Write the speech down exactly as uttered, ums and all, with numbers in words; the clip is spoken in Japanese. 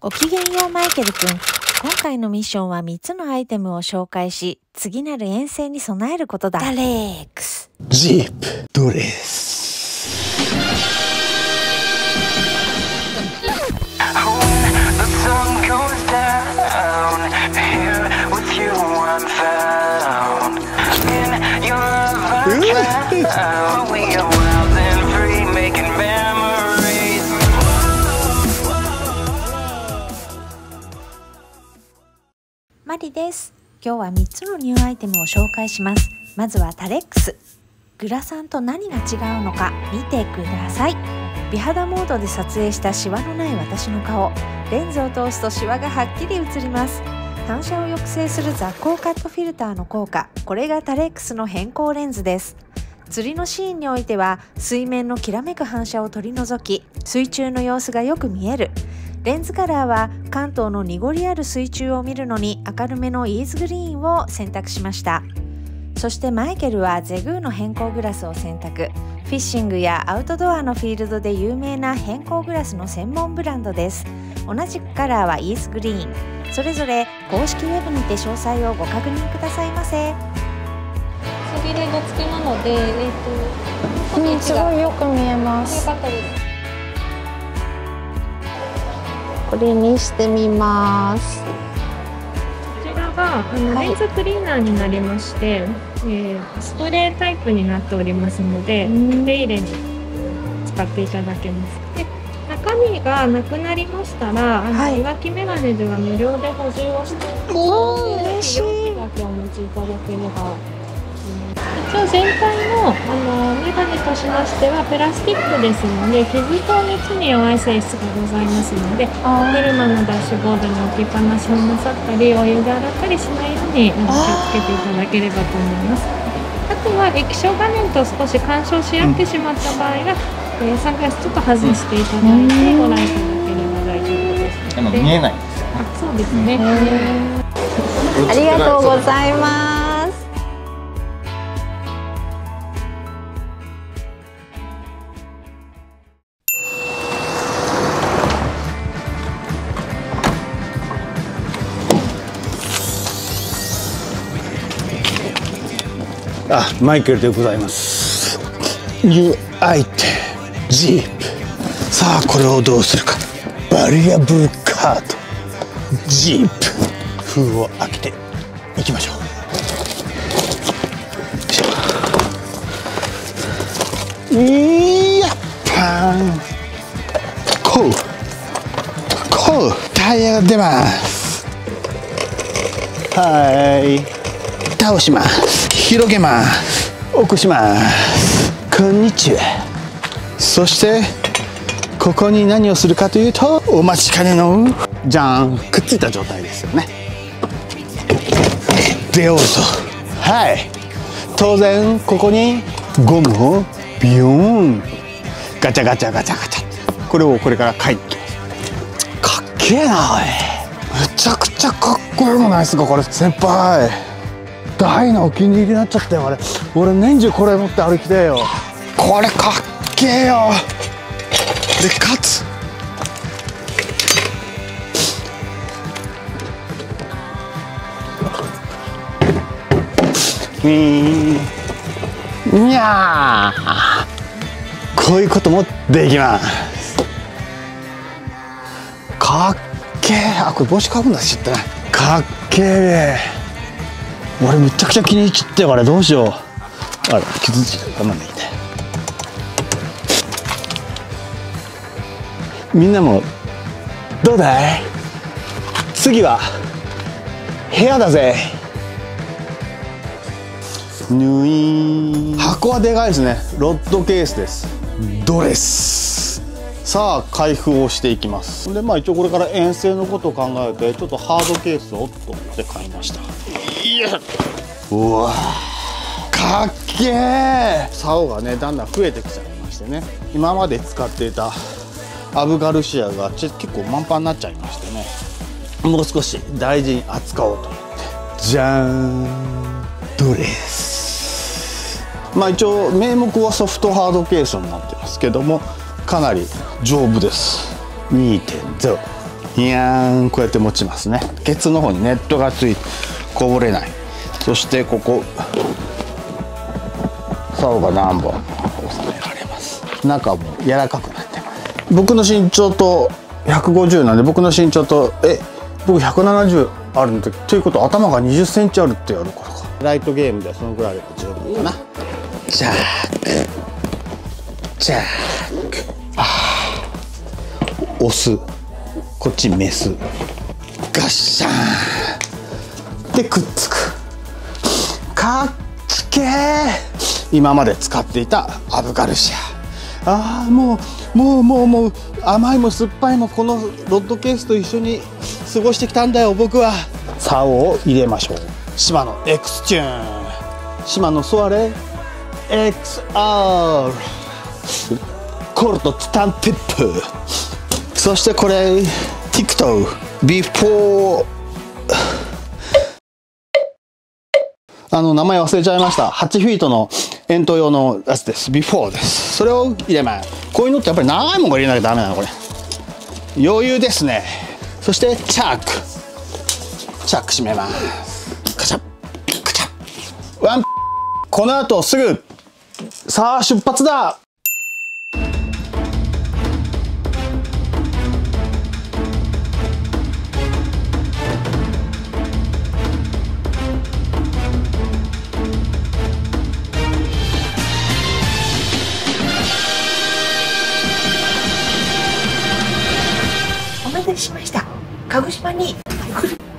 ごきげんようマイケルくん。今回のミッションはみっつのアイテムを紹介し、次なる遠征に備えることだ。ダレークス。 ジープドレス。 マリです。今日はみっつのニューアイテムを紹介します。まずはタレックス。グラサンと何が違うのか見てください。美肌モードで撮影したシワのない私の顔。レンズを通すとシワがはっきり映ります。反射を抑制する雑光カットフィルターの効果。これがタレックスの変光レンズです。釣りのシーンにおいては水面のきらめく反射を取り除き、水中の様子がよく見える。レンズカラーは関東の濁りある水中を見るのに明るめのイーズグリーンを選択しました。そしてマイケルはゼグーの変光グラスを選択。フィッシングやアウトドアのフィールドで有名な変光グラスの専門ブランドです。同じくカラーはイーズグリーン。それぞれ公式ウェブにて詳細をご確認くださいませ。 背びれが付きなので、えーと、うん、 すごいよく見えます。 よかったです。 これにしてみます。 こちらがあの、はい、レンズクリーナーになりまして、えー、スプレータイプになっておりますので、手入れに使っていただけます。で、中身がなくなりましたら、あの、はい、いわきメガネでは無料で補充をしていますので、ぜひ容器だけお持ちいただければ。一応全体の、あのメガネとしましてはプラスチックですので、傷と熱に弱い性質がございますので、車のダッシュボードに置きっぱなしをなさったり、お湯で洗ったりしないように気をつけていただければと思います。あとは液晶画面と少し干渉し合ってしまった場合は、うんえー、サングラスちょっと外していただいてご覧いただければ大丈夫です。 でも見えないんですよ。 あ、そうですね。 ありがとうございます。 あ、マイケルでございます。ニューアイテムジープ。さあこれをどうするか。バリアブルカードジープ。封を開けていきましょう。いやパンこうこうタイヤが出ます。はい倒します。広げます。起こします。こんにちは。そしてここに何をするかというと、お待ちかねのじゃん、くっついた状態ですよね。出ようぞ。はい、当然ここにゴムをビヨーンガチャガチャガチャガチャ、これをこれから書いていきます。かっけえなおい。めちゃくちゃかっこよくないですかこれ。先輩大のお気に入りになっちゃったよ。あれ俺年中これ持って歩きてえよ。これかっけえよ。でかつウィーンにゃー、こういうこともできます。かっけえ。あ、これ帽子かぶんだしちゃったな。かっけえ。俺めちゃくちゃ気に入っちゃったよ。あれどうしよう。あら傷ついた。なんでいいんだよ。みんなもどうだい。次は部屋だぜ。ぬい。箱はでかいですね。ロッドケースです。ドレス。さあ開封をしていきます。でまあ一応これから遠征のことを考えてちょっとハードケースをと思って買いました。いや、うわかっけえ。竿がねだんだん増えてきちゃいましてね、今まで使っていたアブガルシアがち結構満帆になっちゃいましてね、もう少し大事に扱おうと思って、じゃーん、ドレス。まあ一応名目はソフトハードケースになってますけども、かなり丈夫です。にてんゼロいやーん、こうやって持ちますね。ケツの方にネットがついてこぼれない。そしてここ竿が何本収められます。中も柔らかくなってます。僕の身長とひゃくごじゅうなんで、僕の身長とえ僕ひゃくななじゅうあるんで、ということは頭がにじゅっセンチあるってやるからか。ライトゲームでそのぐらいで十分かな。ジャークジャーク、あーオス、こっちメス、ガッシャーンでくっつく。かっけー。今まで使っていたアブガルシア、ああもうもうもうもう甘いも酸っぱいもこのロッドケースと一緒に過ごしてきたんだよ僕は。竿を入れましょう。シマノ X チューン、シマノソアレ エックスアール、 コルトチタンティップ、そしてこれティクトビフォー、あの名前忘れちゃいました。はちフィートの遠投用のやつです。ビフォーです。それを入れます。こういうのってやっぱり長いものが入れなきゃダメなのこれ。余裕ですね。そしてチャック、チャック閉めます。カチャッカチャッワン。この後すぐさあ出発だ。 お待たせしました。鹿児島に来る